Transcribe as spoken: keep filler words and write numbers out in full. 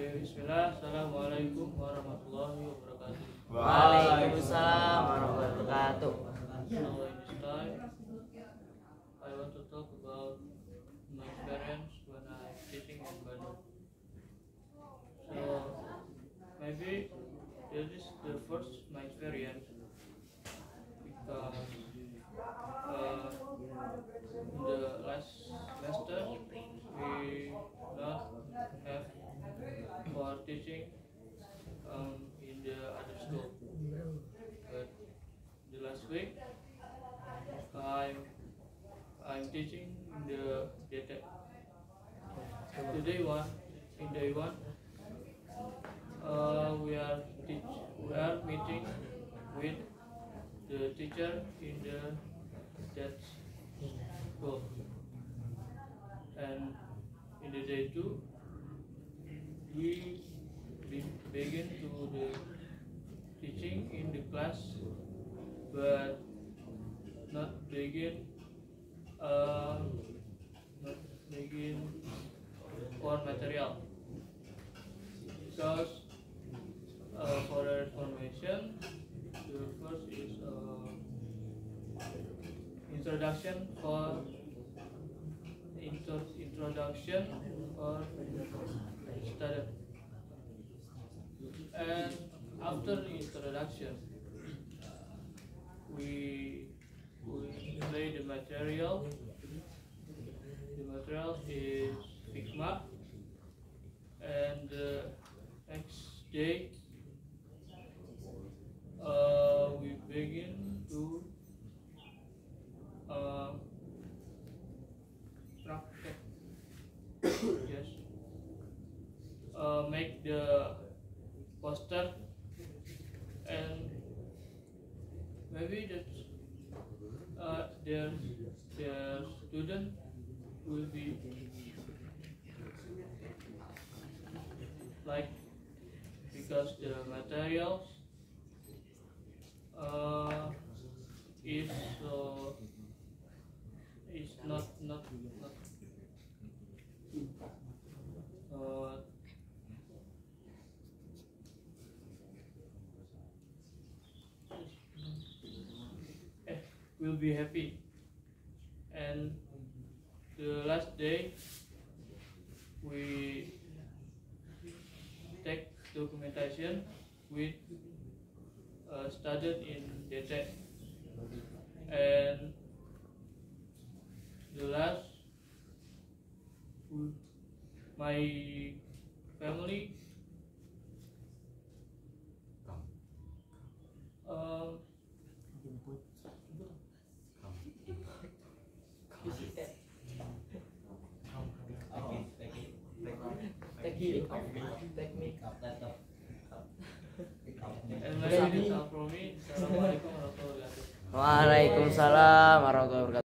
Bismillah. Assalamualaikum warahmatullahi wabarakatuh. Waalaikumsalam warahmatullahi wabarakatuh. So in this time, I want to talk about my experience when I teaching in Bandung. So maybe this is the first my experience because uh, in the last semester we not have for teaching um, in the other school, but the last week I'm I'm teaching in the D T. Today one in day one uh, we are teach we are meeting with the teacher in the that school, and in the day two we be, begin to the teaching in the class, but not begin uh, not begin for material because uh, for the information the first is uh, introduction for intro, introduction for student, and after the introduction we we play the material. The material is Figma, and the next day uh, we begin to uh, practice. Yes, uh, make the poster, and maybe that uh, their their student will be like, because the materials uh, is uh, is not not not uh, eh, will be happy. And the last day we take documentation with uh, studied in D T, and the last my family um, and maybe that's all from me. Assalamualaikum warahmatullahi wabarakatuh. Waalaikumsalam warahmatullahi wabarakatuh.